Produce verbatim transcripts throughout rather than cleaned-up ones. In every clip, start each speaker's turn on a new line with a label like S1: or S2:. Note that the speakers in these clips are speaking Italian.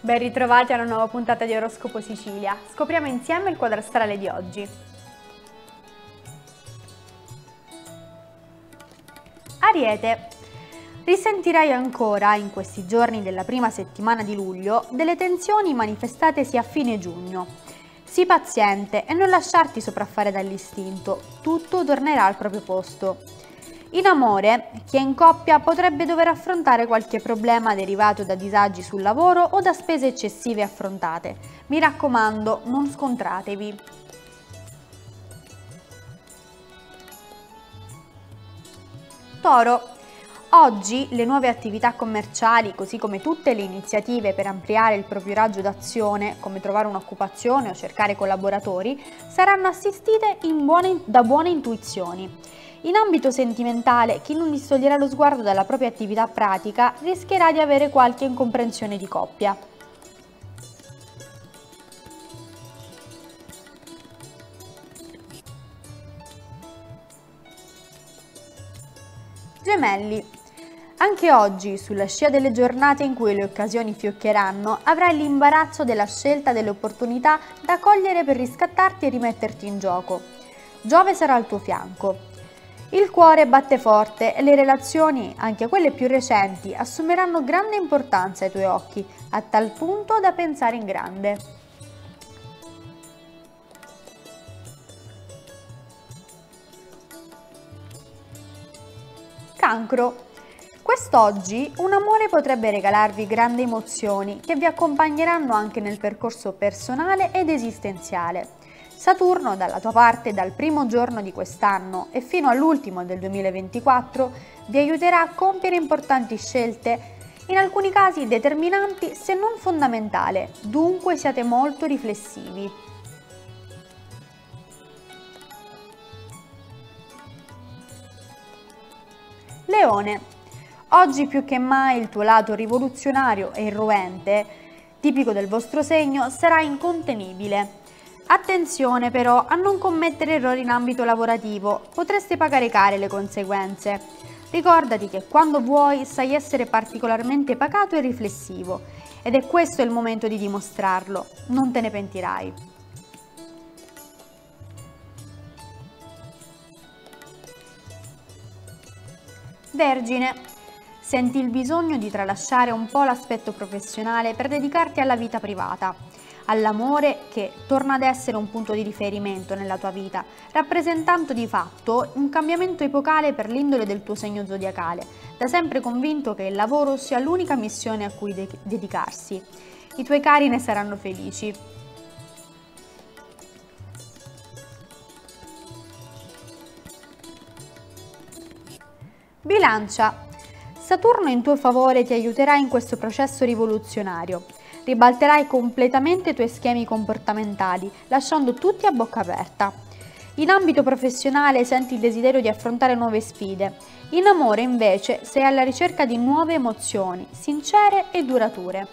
S1: Ben ritrovati alla nuova puntata di Oroscopo Sicilia. Scopriamo insieme il quadro astrale di oggi. Ariete. Risentirai ancora, in questi giorni della prima settimana di luglio, delle tensioni manifestatesi a fine giugno. Sii paziente e non lasciarti sopraffare dall'istinto, tutto tornerà al proprio posto. In amore, chi è in coppia potrebbe dover affrontare qualche problema derivato da disagi sul lavoro o da spese eccessive affrontate. Mi raccomando, non scontratevi. Toro. Oggi le nuove attività commerciali, così come tutte le iniziative per ampliare il proprio raggio d'azione, come trovare un'occupazione o cercare collaboratori, saranno assistite in buone, da buone intuizioni. In ambito sentimentale, chi non distoglierà lo sguardo dalla propria attività pratica rischierà di avere qualche incomprensione di coppia. Gemelli. Anche oggi, sulla scia delle giornate in cui le occasioni fioccheranno, avrai l'imbarazzo della scelta delle opportunità da cogliere per riscattarti e rimetterti in gioco. Giove sarà al tuo fianco. Il cuore batte forte e le relazioni, anche quelle più recenti, assumeranno grande importanza ai tuoi occhi, a tal punto da pensare in grande. Cancro. Quest'oggi un amore potrebbe regalarvi grandi emozioni che vi accompagneranno anche nel percorso personale ed esistenziale. Saturno, dalla tua parte, dal primo giorno di quest'anno e fino all'ultimo del duemilaventiquattro, vi aiuterà a compiere importanti scelte, in alcuni casi determinanti se non fondamentali, dunque siate molto riflessivi. Leone. Oggi più che mai il tuo lato rivoluzionario e irruente, tipico del vostro segno, sarà incontenibile. Attenzione però a non commettere errori in ambito lavorativo, potreste pagare care le conseguenze. Ricordati che quando vuoi sai essere particolarmente pacato e riflessivo, ed è questo il momento di dimostrarlo, non te ne pentirai. Vergine. Senti il bisogno di tralasciare un po' l'aspetto professionale per dedicarti alla vita privata, all'amore che torna ad essere un punto di riferimento nella tua vita, rappresentando di fatto un cambiamento epocale per l'indole del tuo segno zodiacale, da sempre convinto che il lavoro sia l'unica missione a cui de- dedicarsi. I tuoi cari ne saranno felici. Bilancia. Saturno in tuo favore ti aiuterà in questo processo rivoluzionario. Ribalterai completamente i tuoi schemi comportamentali, lasciando tutti a bocca aperta. In ambito professionale senti il desiderio di affrontare nuove sfide. In amore, invece, sei alla ricerca di nuove emozioni, sincere e durature.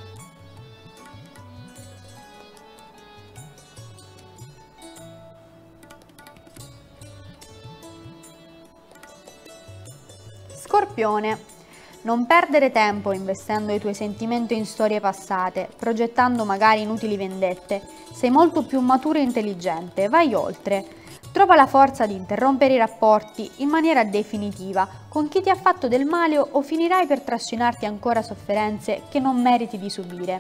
S1: Scorpione. Non perdere tempo investendo i tuoi sentimenti in storie passate, progettando magari inutili vendette. Sei molto più maturo e intelligente, vai oltre. Trova la forza di interrompere i rapporti in maniera definitiva con chi ti ha fatto del male o finirai per trascinarti ancora sofferenze che non meriti di subire.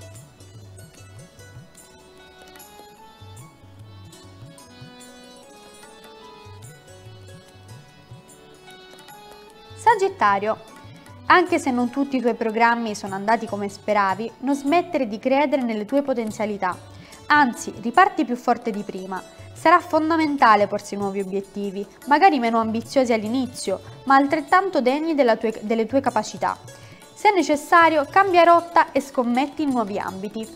S1: Sagittario. Anche se non tutti i tuoi programmi sono andati come speravi, non smettere di credere nelle tue potenzialità. Anzi, riparti più forte di prima. Sarà fondamentale porsi nuovi obiettivi, magari meno ambiziosi all'inizio, ma altrettanto degni della tue, delle tue capacità. Se necessario, cambia rotta e scommetti in nuovi ambiti.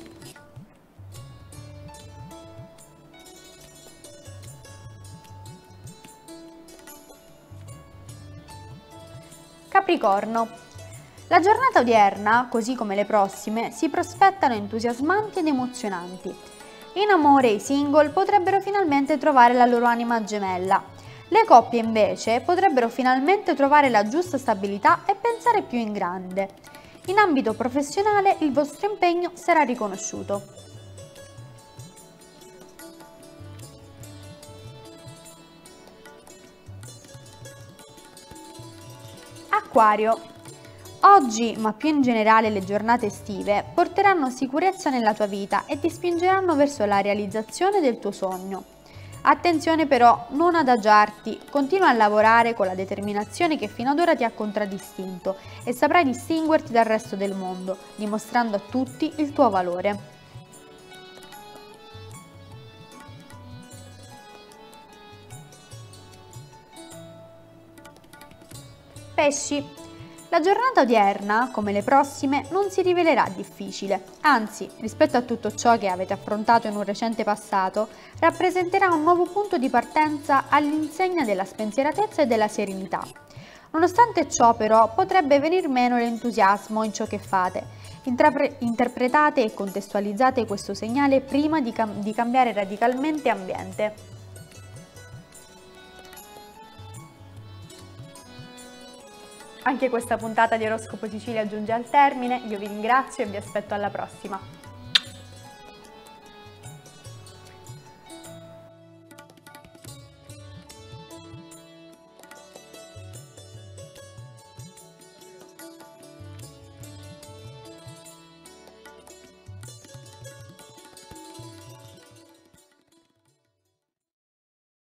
S1: Capricorno. La giornata odierna, così come le prossime, si prospettano entusiasmanti ed emozionanti. In amore i single potrebbero finalmente trovare la loro anima gemella. Le coppie invece potrebbero finalmente trovare la giusta stabilità e pensare più in grande. In ambito professionale il vostro impegno sarà riconosciuto. Acquario. Oggi, ma più in generale le giornate estive, porteranno sicurezza nella tua vita e ti spingeranno verso la realizzazione del tuo sogno. Attenzione però, non adagiarti, continua a lavorare con la determinazione che fino ad ora ti ha contraddistinto e saprai distinguerti dal resto del mondo, dimostrando a tutti il tuo valore. Pesci. La giornata odierna, come le prossime, non si rivelerà difficile, anzi, rispetto a tutto ciò che avete affrontato in un recente passato, rappresenterà un nuovo punto di partenza all'insegna della spensieratezza e della serenità. Nonostante ciò, però, potrebbe venir meno l'entusiasmo in ciò che fate. Intrapre- interpretate e contestualizzate questo segnale prima di, cam- di cambiare radicalmente ambiente. Anche questa puntata di Oroscopo Sicilia giunge al termine, io vi ringrazio e vi aspetto alla prossima.